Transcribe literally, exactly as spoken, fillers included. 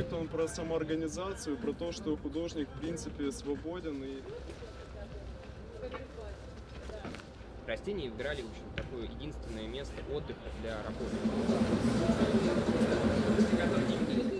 говорит он про самоорганизацию, про то, что художник в принципе свободен и... Растения выбирали, в общем, такое единственное место отдыха для работы.